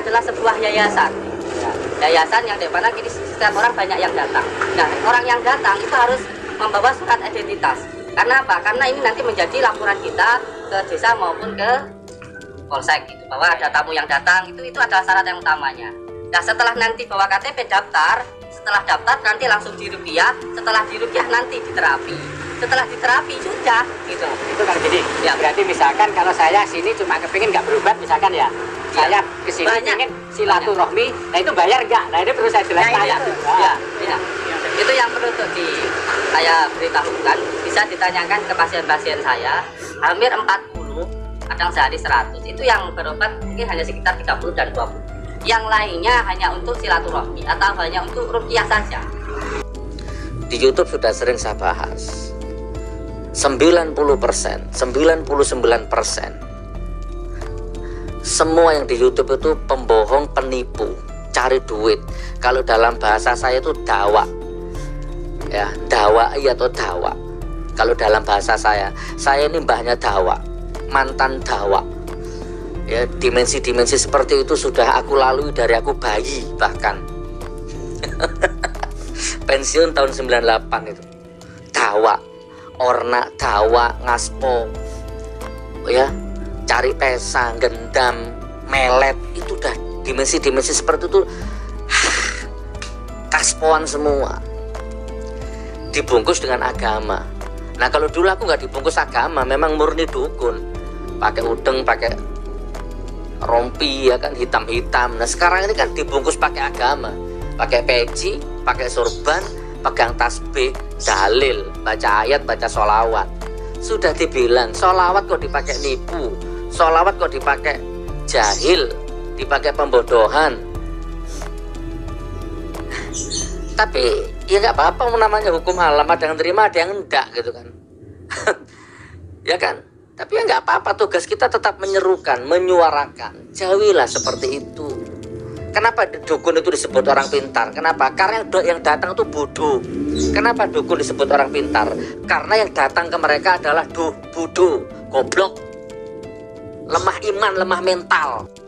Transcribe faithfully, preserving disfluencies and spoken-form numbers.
adalah sebuah yayasan. Yayasan yang dimana kini setiap orang banyak yang datang. Nah, orang yang datang itu harus membawa surat identitas. Karena apa? Karena ini nanti menjadi laporan kita ke desa maupun ke polsek gitu, bahwa ada tamu yang datang, itu itu adalah syarat yang utamanya. Nah, setelah nanti bawa K T P daftar, setelah daftar nanti langsung dirupiah, setelah dirupiah nanti diterapi. Setelah diterapi sudah gitu. Itu kan jadi ya, berarti misalkan kalau saya sini cuma kepingin nggak berobat misalkan ya, ya. Saya kesini ingin silaturahmi, nah itu bayar nggak? Nah ini perlu saya jelaskan. Nah, itu, ya, ya. Itu yang perlu untuk di saya beritahukan, bisa ditanyakan ke pasien-pasien saya, hampir empat puluh, kadang sehari seratus, itu yang berobat mungkin hanya sekitar tiga puluh dan dua puluh. Yang lainnya hanya untuk silaturahmi atau hanya untuk rupiah saja. Di YouTube sudah sering saya bahas, sembilan puluh persen, sembilan puluh sembilan persen semua yang di YouTube itu pembohong, penipu, cari duit. Kalau dalam bahasa saya itu dawa, ya, dawa atau dawa. Kalau dalam bahasa saya, saya ini mbahnya dawa, mantan dawa. Ya, dimensi-dimensi seperti itu sudah aku lalui dari aku bayi bahkan. Pensiun tahun sembilan puluh delapan itu. Dawa, orna, dawa, ngaspo. Ya, cari pesa, gendam, melet, itu udah dimensi-dimensi seperti itu. Kaspoan semua. Dibungkus dengan agama. Nah, kalau dulu aku nggak dibungkus agama, memang murni dukun. Pakai udeng, pakai rompi, ya kan, hitam-hitam. Nah, sekarang ini kan dibungkus pakai agama. Pakai peci, pakai sorban, pegang tasbih, dalil, baca ayat, baca sholawat. Sudah dibilang, sholawat kok dipakai nipu, sholawat kok dipakai jahil, dipakai pembodohan. Tapi ya nggak apa-apa, namanya hukum alam, ada yang terima, ada yang enggak gitu kan. Ya kan? Tapi ya nggak apa-apa, tugas kita tetap menyerukan, menyuarakan. Jauhilah seperti itu. Kenapa dukun itu disebut orang pintar? Kenapa? Karena yang datang itu bodoh. Kenapa dukun disebut orang pintar? Karena yang datang ke mereka adalah duh, bodoh, goblok, lemah iman, lemah mental.